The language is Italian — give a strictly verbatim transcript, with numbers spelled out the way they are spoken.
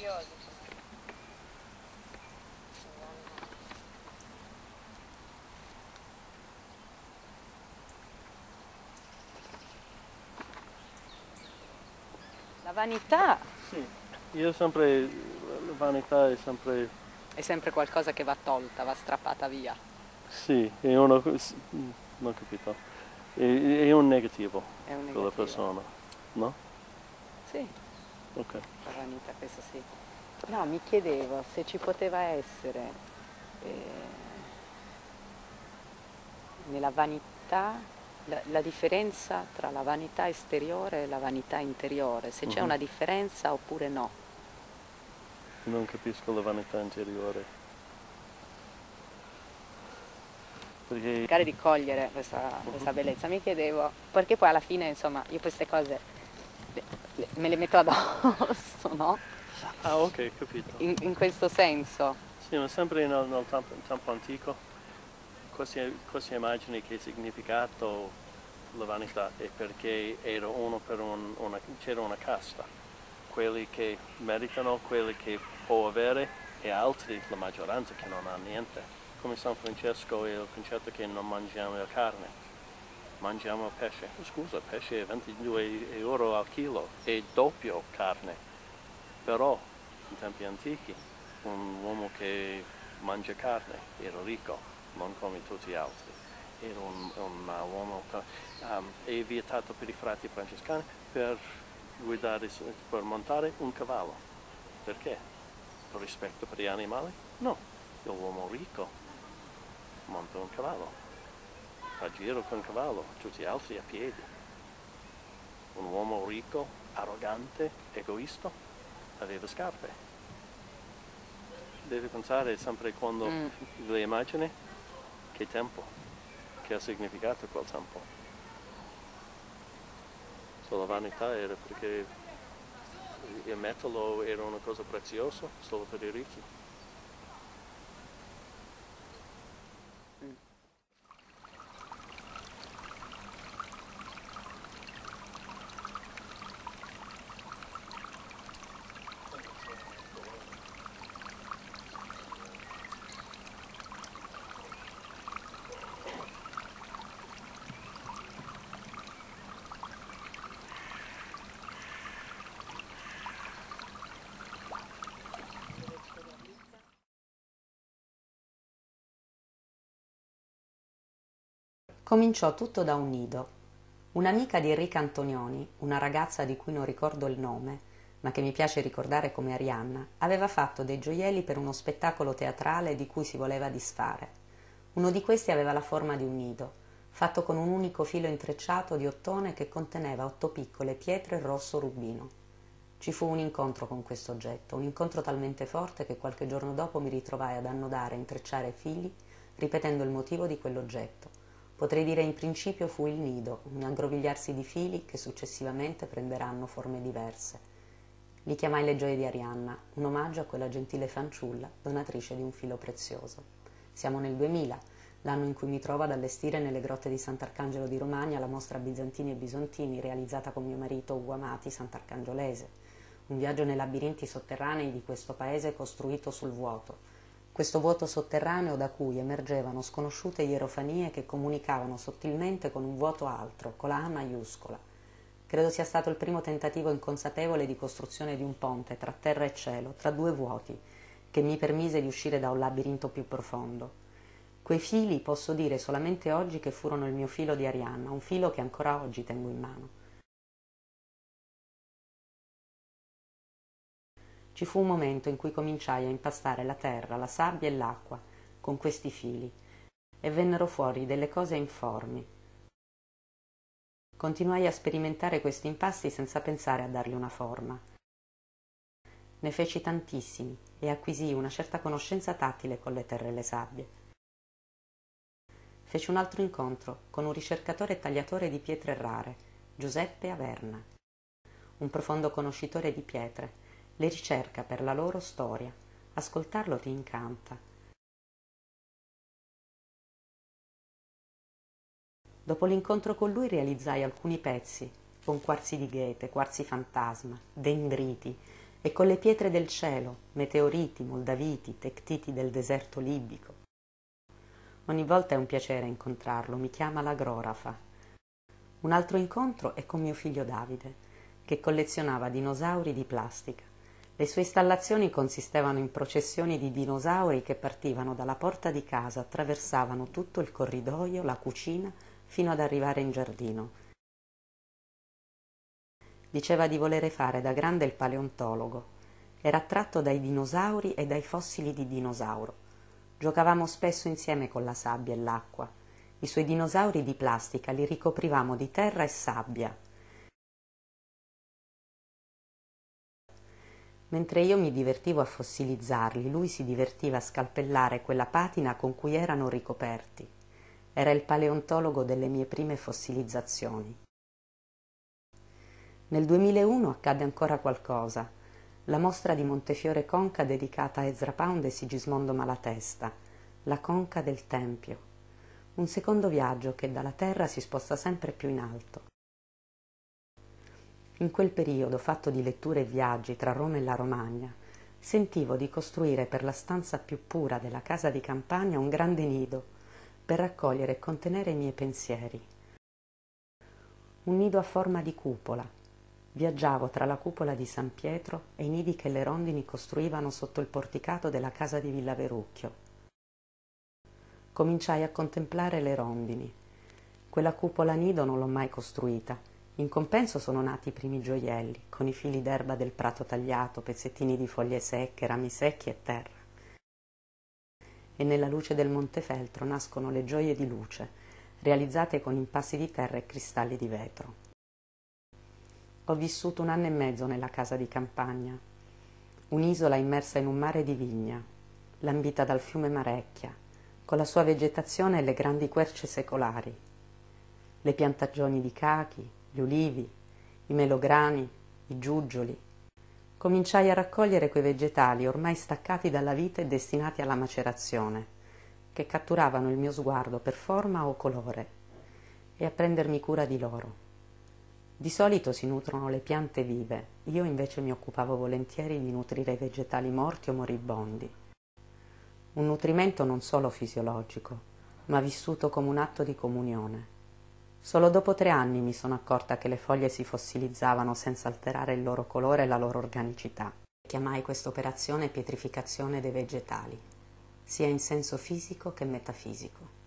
curiosi. La vanità Sì, io sempre, la vanità è sempre, è sempre qualcosa che va tolta, va strappata via. sì, è uno, s- non ho capito, è, è un negativo È un per la negativo. persona, no? Sì, Ok. la vanità, questo sì. No, mi chiedevo se ci poteva essere eh, nella vanità la, la differenza tra la vanità esteriore e la vanità interiore, se c'è Mhm. una differenza oppure no. Non capisco la vanità interiore, perché Cercare di cogliere questa, mhm. questa bellezza, mi chiedevo, perché poi alla fine, insomma, io queste cose le- le- me le metto addosso, no? Ah, ok, capito. In, in questo senso. Sì, ma sempre nel, nel tempo, tempo antico, cosa, cosa immagini che significato la vanità è perché era uno per un, una, c'era una casta, quelli che meritano, quelli che può avere e altri, la maggioranza che non ha niente. Come San Francesco e il concetto che non mangiamo la carne, mangiamo il pesce. Scusa, il pesce è ventidue euro al chilo, è doppio carne, però in tempi antichi un uomo che mangia carne era ricco, non come tutti gli altri. Era un, un uh, uomo che um, è vietato per i frati francescani per guidare, per montare un cavallo. Perché? Per rispetto per gli animali? No, l'uomo ricco monta un cavallo, fa giro con il cavallo, tutti gli altri a piedi. Un uomo ricco, arrogante, egoista, aveva scarpe. Devi pensare sempre quando Mm. le immagini, che tempo, che ha significato quel tempo. So, la vanità era perché il metallo era una cosa preziosa solo per i ricchi. Mm. Cominciò tutto da un nido. Un'amica di Enrica Antonioni, una ragazza di cui non ricordo il nome, ma che mi piace ricordare come Arianna, aveva fatto dei gioielli per uno spettacolo teatrale di cui si voleva disfare. Uno di questi aveva la forma di un nido, fatto con un unico filo intrecciato di ottone che conteneva otto piccole pietre rosso rubino. Ci fu un incontro con questo oggetto, un incontro talmente forte che qualche giorno dopo mi ritrovai ad annodare e intrecciare fili, ripetendo il motivo di quell'oggetto. Potrei dire in principio fu il nido, un aggrovigliarsi di fili che successivamente prenderanno forme diverse. Li chiamai le gioie di Arianna, un omaggio a quella gentile fanciulla, donatrice di un filo prezioso. Siamo nel duemila, l'anno in cui mi trovo ad allestire nelle grotte di Sant'Arcangelo di Romagna la mostra Bizantini e Bisontini realizzata con mio marito Ugo Amati, Sant'Arcangiolese. Un viaggio nei labirinti sotterranei di questo paese costruito sul vuoto. Questo vuoto sotterraneo da cui emergevano sconosciute ierofanie che comunicavano sottilmente con un vuoto altro, con la A maiuscola. Credo sia stato il primo tentativo inconsapevole di costruzione di un ponte tra terra e cielo, tra due vuoti, che mi permise di uscire da un labirinto più profondo. Quei fili posso dire solamente oggi che furono il mio filo di Arianna, un filo che ancora oggi tengo in mano. Ci fu un momento in cui cominciai a impastare la terra, la sabbia e l'acqua con questi fili e vennero fuori delle cose informi. Continuai a sperimentare questi impasti senza pensare a dargli una forma. Ne feci tantissimi e acquisii una certa conoscenza tattile con le terre e le sabbie. Feci un altro incontro con un ricercatore e tagliatore di pietre rare, Giuseppe Averna, un profondo conoscitore di pietre. Le ricerca per la loro storia. Ascoltarlo ti incanta. Dopo l'incontro con lui realizzai alcuni pezzi con quarzi di Goethe, quarzi fantasma, dendriti, e con le pietre del cielo, meteoriti, moldaviti, tectiti del deserto libico. Ogni volta è un piacere incontrarlo, mi chiama l'agrografa. Un altro incontro è con mio figlio Davide, che collezionava dinosauri di plastica. Le sue installazioni consistevano in processioni di dinosauri che partivano dalla porta di casa, attraversavano tutto il corridoio, la cucina, fino ad arrivare in giardino. Diceva di volere fare da grande il paleontologo. Era attratto dai dinosauri e dai fossili di dinosauro. Giocavamo spesso insieme con la sabbia e l'acqua. I suoi dinosauri di plastica li ricoprivamo di terra e sabbia. Mentre io mi divertivo a fossilizzarli, lui si divertiva a scalpellare quella patina con cui erano ricoperti. Era il paleontologo delle mie prime fossilizzazioni. Nel duemilauno accadde ancora qualcosa. La mostra di Montefiore Conca dedicata a Ezra Pound e Sigismondo Malatesta, la conca del Tempio. Un secondo viaggio che dalla terra si sposta sempre più in alto. In quel periodo, fatto di letture e viaggi tra Roma e la Romagna, sentivo di costruire per la stanza più pura della casa di campagna un grande nido per raccogliere e contenere i miei pensieri. Un nido a forma di cupola. Viaggiavo tra la cupola di San Pietro e i nidi che le rondini costruivano sotto il porticato della casa di Villa Verucchio. Cominciai a contemplare le rondini. Quella cupola nido non l'ho mai costruita. In compenso sono nati i primi gioielli, con i fili d'erba del prato tagliato, pezzettini di foglie secche, rami secchi e terra. E nella luce del Montefeltro nascono le gioie di luce, realizzate con impassi di terra e cristalli di vetro. Ho vissuto un anno e mezzo nella casa di campagna, un'isola immersa in un mare di vigna, lambita dal fiume Marecchia, con la sua vegetazione e le grandi querce secolari, le piantagioni di cachi, gli ulivi, i melograni, i giuggioli. Cominciai a raccogliere quei vegetali ormai staccati dalla vita e destinati alla macerazione, che catturavano il mio sguardo per forma o colore, e a prendermi cura di loro. Di solito si nutrono le piante vive, io invece mi occupavo volentieri di nutrire i vegetali morti o moribondi. Un nutrimento non solo fisiologico, ma vissuto come un atto di comunione. Solo dopo tre anni mi sono accorta che le foglie si fossilizzavano senza alterare il loro colore e la loro organicità. Chiamai questa operazione pietrificazione dei vegetali, sia in senso fisico che metafisico.